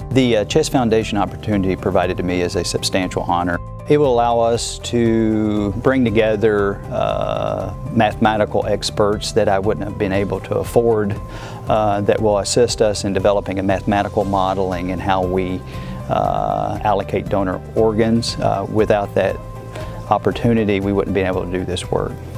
The Chest Foundation opportunity provided to me is a substantial honor. It will allow us to bring together mathematical experts that I wouldn't have been able to afford, that will assist us in developing a mathematical modeling and how we allocate donor organs. Without that opportunity, we wouldn't be able to do this work.